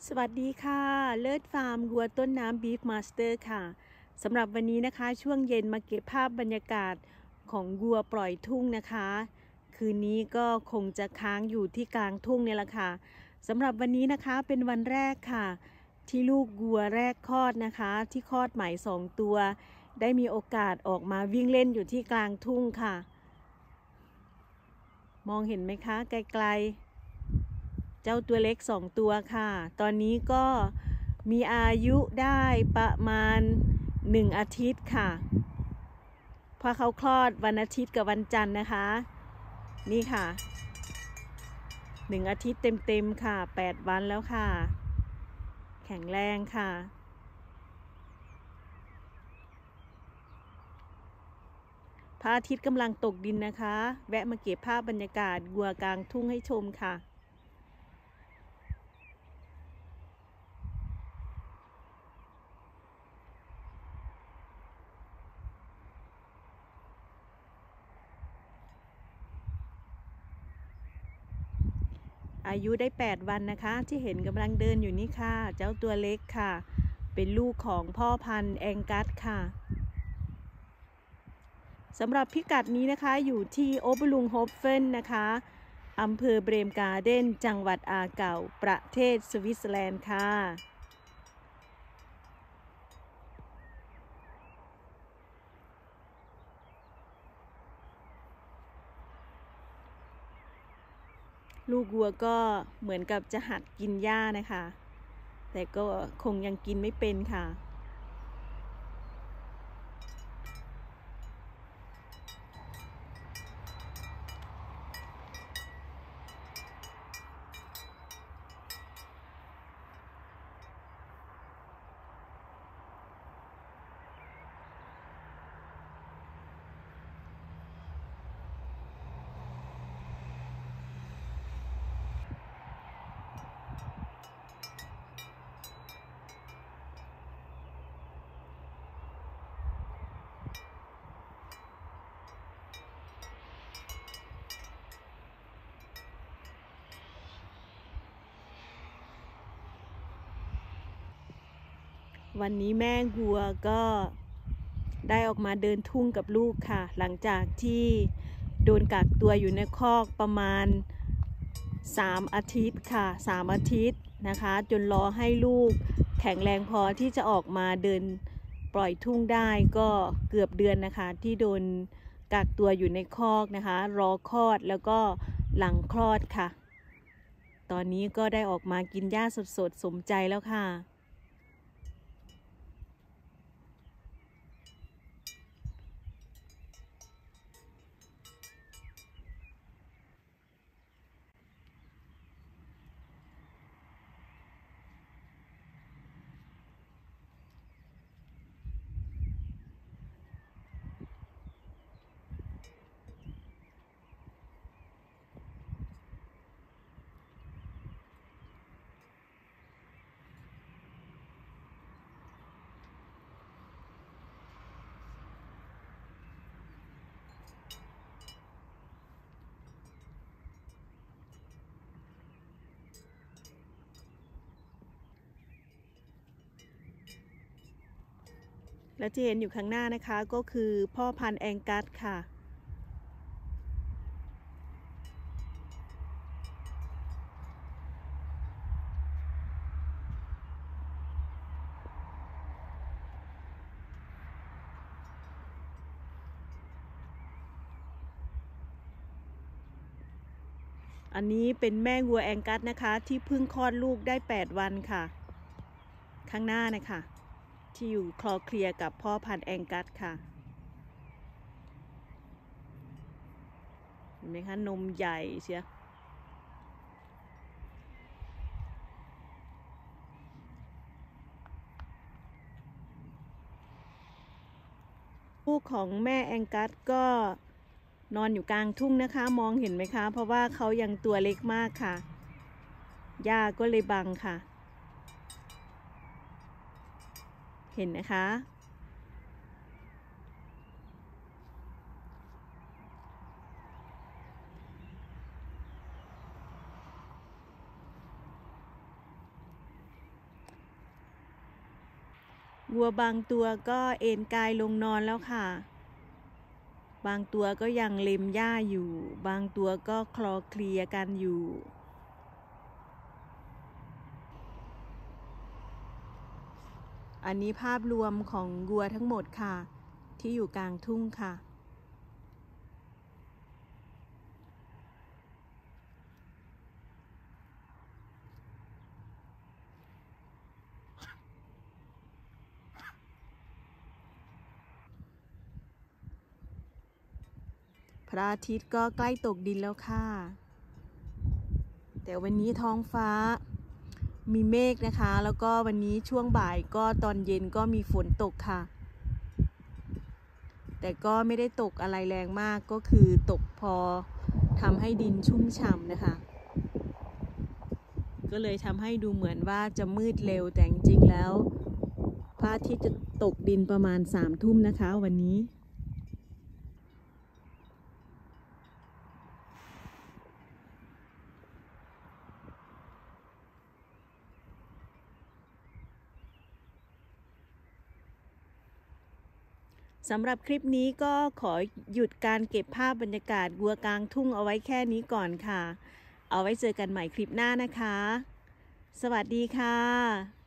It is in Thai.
สวัสดีค่ะเลิศฟาร์มวัวต้นน้ำบีฟมาสเตอร์ค่ะสำหรับวันนี้นะคะช่วงเย็นมาเก็บภาพบรรยากาศของวัวปล่อยทุ่งนะคะคืนนี้ก็คงจะค้างอยู่ที่กลางทุ่งเนี่ยแหละค่ะสำหรับวันนี้นะคะเป็นวันแรกค่ะที่ลูกวัวแรกคลอดนะคะที่คลอดใหม่2ตัวได้มีโอกาสออกมาวิ่งเล่นอยู่ที่กลางทุ่งค่ะมองเห็นไหมคะไกลๆเจ้าตัวเล็ก2ตัวค่ะตอนนี้ก็มีอายุได้ประมาณ1อาทิตย์ค่ะพอเขาคลอดวันอาทิตย์กับวันจันทร์นะคะนี่ค่ะ1อาทิตย์เต็มๆค่ะ8วันแล้วค่ะแข็งแรงค่ะพระอาทิตย์กำลังตกดินนะคะแวะมาเก็บภาพบรรยากาศวัวกลางทุ่งให้ชมค่ะอายุได้8วันนะคะที่เห็นกำลังเดินอยู่นี่ค่ะเจ้าตัวเล็กค่ะเป็นลูกของพ่อพันธุ์แองกัสค่ะสำหรับพิกัดนี้นะคะอยู่ที่โอเบลุงโฮฟเฟนนะคะอำเภอเบรมการ์เดนจังหวัดอาเก่าประเทศสวิตเซอร์แลนด์ค่ะลูกวัวก็เหมือนกับจะหัดกินหญ้านะคะแต่ก็คงยังกินไม่เป็นค่ะวันนี้แม่วัวก็ได้ออกมาเดินทุ่งกับลูกค่ะหลังจากที่โดนกักตัวอยู่ในคอกประมาณ3อาทิตย์ค่ะ3อาทิตย์นะคะจนรอให้ลูกแข็งแรงพอที่จะออกมาเดินปล่อยทุ่งได้ก็เกือบเดือนนะคะที่โดนกักตัวอยู่ในคอกนะคะรอคลอดแล้วก็หลังคลอดค่ะตอนนี้ก็ได้ออกมากินหญ้าสดๆสมใจแล้วค่ะและที่เห็นอยู่ข้างหน้านะคะก็คือพ่อพันธุ์แองกัสค่ะอันนี้เป็นแม่วัวแองกัสนะคะที่เพิ่งคลอดลูกได้8วันค่ะข้างหน้านะคะที่อยู่คลอเคลียร์กับพ่อพันธุ์แองกัสค่ะเห็นไหมคะนมใหญ่เชียวลูกของแม่แองกัสก็นอนอยู่กลางทุ่งนะคะมองเห็นไหมคะเพราะว่าเขายังตัวเล็กมากค่ะหญ้าก็เลยบังค่ะเห็นนะคะวัวบางตัวก็เอนกายลงนอนแล้วค่ะบางตัวก็ยังเล็มหญ้าอยู่บางตัวก็คลอเคลียกันอยู่อันนี้ภาพรวมของวัวทั้งหมดค่ะที่อยู่กลางทุ่งค่ะพระอาทิตย์ก็ใกล้ตกดินแล้วค่ะแต่วันนี้ท้องฟ้ามีเมฆนะคะแล้วก็วันนี้ช่วงบ่ายก็ตอนเย็นก็มีฝนตกค่ะแต่ก็ไม่ได้ตกอะไรแรงมากก็คือตกพอทำให้ดินชุ่มฉ่ำนะคะก็เลยทำให้ดูเหมือนว่าจะมืดเร็วแต่จริงๆแล้วพระอาทิตย์จะตกดินประมาณ3 ทุ่มนะคะวันนี้สำหรับคลิปนี้ก็ขอหยุดการเก็บภาพบรรยากาศวัวกลางทุ่งเอาไว้แค่นี้ก่อนค่ะเอาไว้เจอกันใหม่คลิปหน้านะคะสวัสดีค่ะ